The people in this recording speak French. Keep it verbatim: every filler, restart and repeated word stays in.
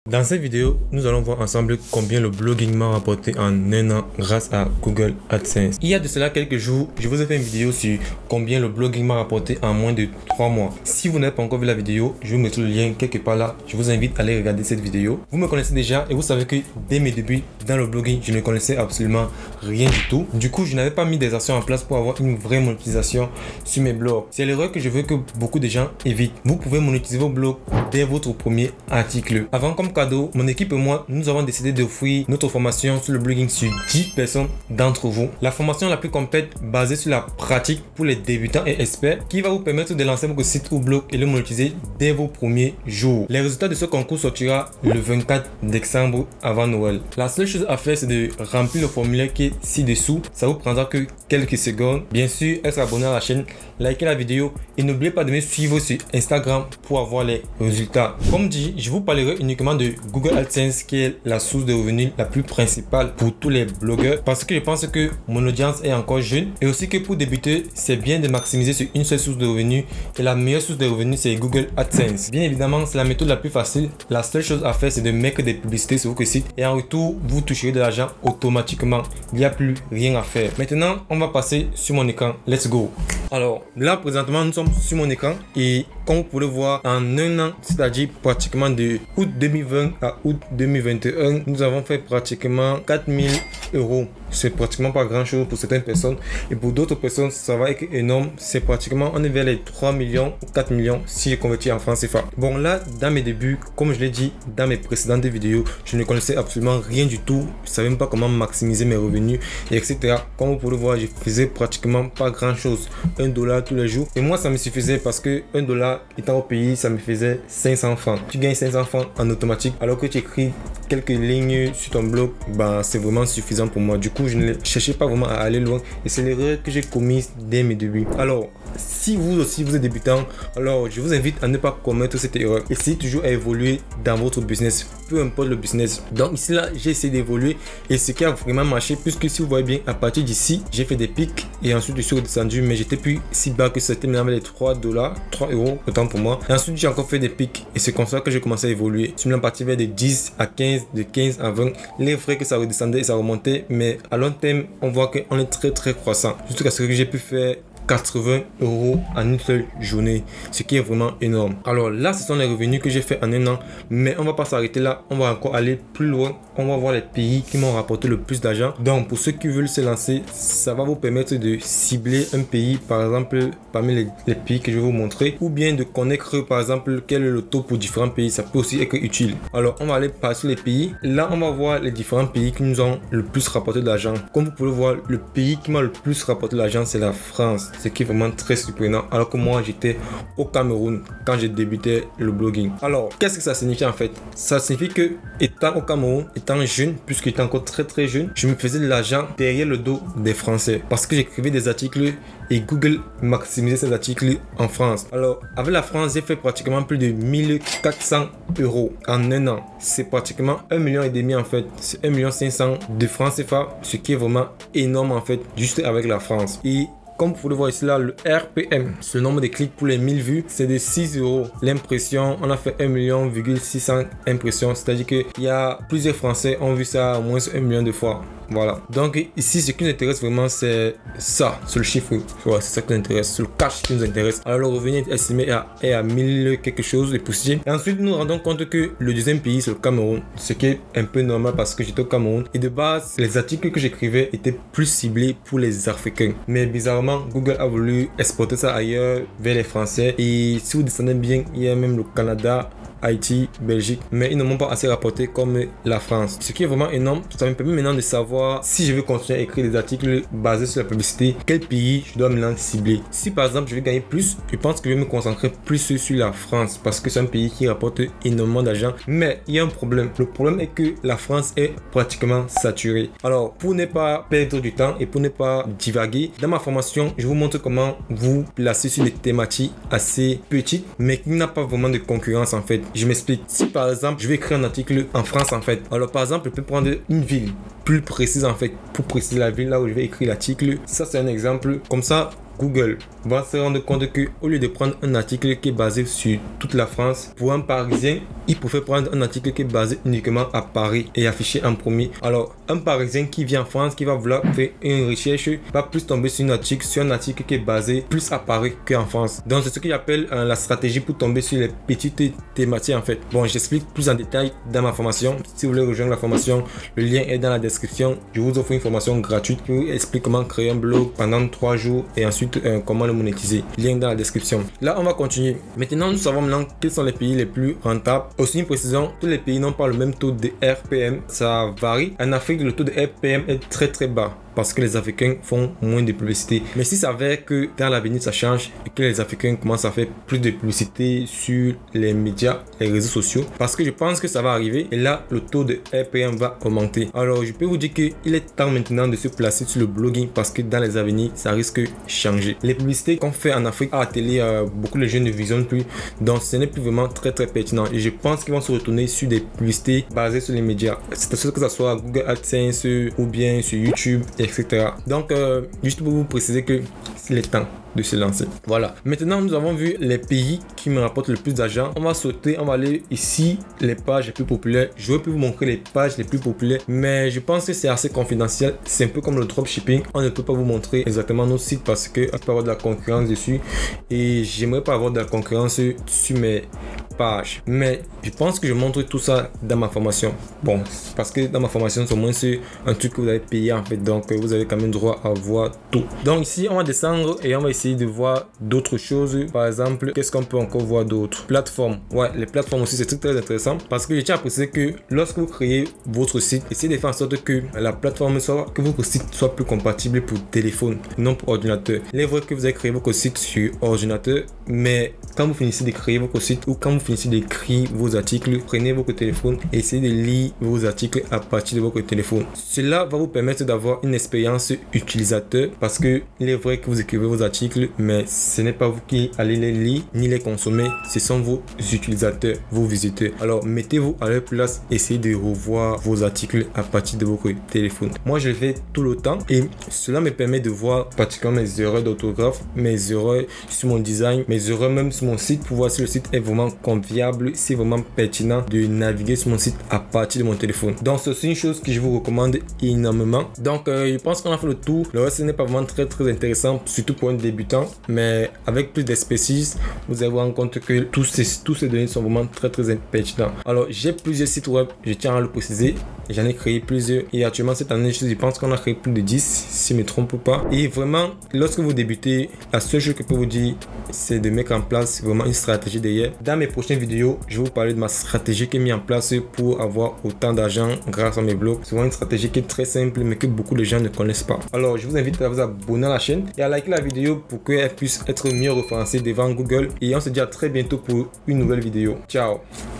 Dans cette vidéo, nous allons voir ensemble combien le blogging m'a rapporté en un an grâce à Google AdSense. Il y a de cela quelques jours, je vous ai fait une vidéo sur combien le blogging m'a rapporté en moins de trois mois. Si vous n'avez pas encore vu la vidéo, je vous mettrai le lien quelque part là. Je vous invite à aller regarder cette vidéo. Vous me connaissez déjà et vous savez que dès mes débuts dans le blogging, je ne connaissais absolument rien du tout. Du coup, je n'avais pas mis des actions en place pour avoir une vraie monétisation sur mes blogs. C'est l'erreur que je veux que beaucoup de gens évitent. Vous pouvez monétiser vos blogs dès votre premier article. Avant, comme cadeau, mon équipe et moi, nous avons décidé d'offrir notre formation sur le blogging sur dix personnes d'entre vous. La formation la plus complète basée sur la pratique pour les débutants et experts qui va vous permettre de lancer votre site ou blog et le monétiser dès vos premiers jours. Les résultats de ce concours sortira le vingt-quatre décembre avant Noël. La seule chose à faire, c'est de remplir le formulaire qui est ci-dessous. Ça vous prendra que quelques secondes. Bien sûr, être abonné à la chaîne, liker la vidéo et n'oubliez pas de me suivre sur Instagram pour avoir les résultats. Comme dit, je vous parlerai uniquement de Google AdSense qui est la source de revenus la plus principale pour tous les blogueurs parce que je pense que mon audience est encore jeune et aussi que pour débuter, c'est bien de maximiser sur une seule source de revenus et la meilleure source de revenus c'est Google AdSense. Bien évidemment, c'est la méthode la plus facile. La seule chose à faire, c'est de mettre des publicités sur votre site et en retour, vous toucherez de l'argent automatiquement. Il n'y a plus rien à faire. Maintenant, on va passer sur mon écran. Let's go. Alors là, présentement, nous sommes sur mon écran et comme vous pouvez le voir, en un an, c'est-à-dire pratiquement de août deux mille vingt à août deux mille vingt et un, nous avons fait pratiquement quatre mille euros. C'est pratiquement pas grand chose pour certaines personnes et pour d'autres personnes, ça va être énorme. C'est pratiquement, on est vers les trois millions ou quatre millions si je convertis en francs C F A. Bon, là, dans mes débuts, comme je l'ai dit dans mes précédentes vidéos, je ne connaissais absolument rien du tout. Je savais même pas comment maximiser mes revenus, et cetera. Comme vous pouvez le voir, je faisais pratiquement pas grand chose. un dollar tous les jours. Et moi, ça me suffisait parce que un dollar étant au pays, ça me faisait cinq cents francs. Tu gagnes cinq cents francs en automatique alors que tu écris quelques lignes sur ton blog, bah, c'est vraiment suffisant pour moi. Du coup, je ne cherchais pas vraiment à aller loin et c'est l'erreur que j'ai commise dès mes débuts. Alors, si vous aussi vous êtes débutant, alors je vous invite à ne pas commettre cette erreur. Essayez toujours à évoluer dans votre business, peu importe le business. Donc ici là, j'ai essayé d'évoluer et ce qui a vraiment marché, puisque si vous voyez bien, à partir d'ici, j'ai fait des pics et ensuite je suis redescendu, mais j'étais plus si bas que c'était maintenant les trois dollars, trois euros, autant pour moi. Et ensuite, j'ai encore fait des pics et c'est comme ça que j'ai commencé à évoluer. Je suis maintenant parti vers de dix à quinze, de quinze à vingt. Les frais que ça redescendait et ça remontait, mais à long terme, on voit qu'on est très très croissant. Jusqu'à ce que j'ai pu faire quatre-vingts euros en une seule journée, ce qui est vraiment énorme. Alors là, ce sont les revenus que j'ai fait en un an, mais on va pas s'arrêter là, on va encore aller plus loin. On va voir les pays qui m'ont rapporté le plus d'argent. Donc pour ceux qui veulent se lancer, ça va vous permettre de cibler un pays, par exemple parmi les, les pays que je vais vous montrer, ou bien de connaître par exemple quel est le taux pour différents pays. Ça peut aussi être utile. Alors on va aller passer les pays. Là on va voir les différents pays qui nous ont le plus rapporté de l'argent. Comme vous pouvez le voir, le pays qui m'a le plus rapporté de l'argent, c'est la France. Ce qui est vraiment très surprenant, alors que moi j'étais au Cameroun quand j'ai débuté le blogging. Alors qu'est-ce que ça signifie en fait? Ça signifie que étant au Cameroun, étant jeune, puisque j'étais encore très très jeune, je me faisais de l'argent derrière le dos des Français parce que j'écrivais des articles et Google maximisait ces articles en France. Alors avec la France, j'ai fait pratiquement plus de mille quatre cents euros en un an. C'est pratiquement un million et demi en fait. C'est un million cinq cents de francs C F A, ce qui est vraiment énorme en fait, juste avec la France. Et comme vous pouvez le voir ici là, le R P M, ce nombre de clics pour les mille vues, c'est de six euros. L'impression, on a fait un million six cents impressions, c'est-à-dire qu'il y a plusieurs Français ont vu ça au moins un million de fois. Voilà. Donc ici, ce qui nous intéresse vraiment, c'est ça, c'est le chiffre. Ouais, c'est ça qui nous intéresse, c'est le cash qui nous intéresse. Alors le revenu est estimé à, est à mille quelque chose de poussière. Et ensuite, nous nous rendons compte que le deuxième pays, c'est le Cameroun, ce qui est un peu normal parce que j'étais au Cameroun. Et de base, les articles que j'écrivais étaient plus ciblés pour les Africains. Mais bizarrement, Google a voulu exporter ça ailleurs vers les Français. Et si vous descendez bien, il y a même le Canada, Haïti, Belgique, mais ils ne m'ont pas assez rapporté comme la France. Ce qui est vraiment énorme, ça me permet maintenant de savoir si je veux continuer à écrire des articles basés sur la publicité, quel pays je dois maintenant cibler. Si par exemple je veux gagner plus, je pense que je vais me concentrer plus sur la France parce que c'est un pays qui rapporte énormément d'argent. Mais il y a un problème. Le problème est que la France est pratiquement saturée. Alors pour ne pas perdre du temps et pour ne pas divaguer, dans ma formation, je vous montre comment vous placer sur des thématiques assez petites, mais qui n'a pas vraiment de concurrence en fait. Je m'explique. Si par exemple, je vais écrire un article en France en fait. Alors par exemple, je peux prendre une ville plus précise en fait. Pour préciser la ville là où je vais écrire l'article. Ça c'est un exemple. Comme ça, Google va se rendre compte que au lieu de prendre un article qui est basé sur toute la France, pour un Parisien, il pouvait prendre un article qui est basé uniquement à Paris et afficher en premier. Alors, un Parisien qui vient en France, qui va vouloir faire une recherche, va plus tomber sur un article, sur un article qui est basé plus à Paris qu'en France. Donc, c'est ce qu'il appelle euh, la stratégie pour tomber sur les petites thématiques en fait. Bon, j'explique plus en détail dans ma formation. Si vous voulez rejoindre la formation, le lien est dans la description. Je vous offre une formation gratuite qui vous explique comment créer un blog pendant trois jours et ensuite euh, comment le monétiser. Lien dans la description. Là, on va continuer. Maintenant, nous savons maintenant quels sont les pays les plus rentables. Aussi, une précision, tous les pays n'ont pas le même taux de R P M. Ça varie. En Afrique, le taux de R P M est très très bas parce que les Africains font moins de publicité. Mais si ça s'avère que dans l'avenir ça change et que les Africains commencent à faire plus de publicité sur les médias, les réseaux sociaux, parce que je pense que ça va arriver et là le taux de R P M va augmenter. Alors je peux vous dire qu'il est temps maintenant de se placer sur le blogging parce que dans les avenirs ça risque de changer. Les publicités qu'on fait en Afrique à la télé, euh, beaucoup de jeunes ne visionnent plus, donc ce n'est plus vraiment très très pertinent et je pense qu'ils vont se retourner sur des publicités basées sur les médias, c'est-à-dire que ça soit Google AdSense ou bien sur YouTube, et cetera. Donc, euh, juste pour vous préciser que c'est le temps de se lancer. Voilà. Maintenant, nous avons vu les pays qui me rapportent le plus d'argent. On va sauter, on va aller ici, les pages les plus populaires. Je vais plus vous montrer les pages les plus populaires, mais je pense que c'est assez confidentiel. C'est un peu comme le dropshipping. On ne peut pas vous montrer exactement nos sites parce que on peut avoir de la concurrence dessus et j'aimerais pas avoir de la concurrence sur mes pages. Mais je pense que je montre tout ça dans ma formation. Bon, parce que dans ma formation, c'est au moins c'est un truc que vous avez payé en fait. Donc, vous avez quand même droit à voir tout. Donc ici, on va descendre et on va essayer de voir d'autres choses. Par exemple, qu'est-ce qu'on peut encore voir d'autres? Plateformes. Ouais, les plateformes aussi, c'est très, très intéressant parce que je tiens à préciser que lorsque vous créez votre site, essayez de faire en sorte que la plateforme soit, que votre site soit plus compatible pour téléphone, non pour ordinateur. Il est vrai que vous avez créé votre site sur ordinateur, mais quand vous finissez de créer votre site ou quand vous finissez d'écrire vos articles, prenez votre téléphone et essayez de lire vos articles à partir de votre téléphone. Cela va vous permettre d'avoir une expérience utilisateur parce que il est vrai que vous écrivez vos articles, mais ce n'est pas vous qui allez les lire ni les consommer, ce sont vos utilisateurs, vos visiteurs. Alors mettez-vous à leur place, essayez de revoir vos articles à partir de votre téléphone. Moi je le fais tout le temps et cela me permet de voir pratiquement mes erreurs d'orthographe, mes erreurs sur mon design, mes erreurs même sur mon site pour voir si le site est vraiment conviable, si c'est vraiment pertinent de naviguer sur mon site à partir de mon téléphone. Donc c'est aussi une chose que je vous recommande énormément. Donc euh, je pense qu'on a fait le tour. Le reste n'est pas vraiment très très intéressant, surtout pour un débutant, mais avec plus d'expertise, vous allez vous rendre compte que tous ces, tous ces données sont vraiment très très pertinents. Alors j'ai plusieurs sites web, je tiens à le préciser. J'en ai créé plusieurs et actuellement cette année je pense qu'on a créé plus de dix si je ne me trompe pas. Et vraiment lorsque vous débutez, la seule chose que je peux vous dire c'est de mettre en place vraiment une stratégie derrière. Dans mes prochaines vidéos je vais vous parler de ma stratégie qui est mise en place pour avoir autant d'argent grâce à mes blogs. C'est vraiment une stratégie qui est très simple mais que beaucoup de gens ne connaissent pas. Alors je vous invite à vous abonner à la chaîne et à liker la vidéo pour qu'elle puisse être mieux référencée devant Google et on se dit à très bientôt pour une nouvelle vidéo. Ciao.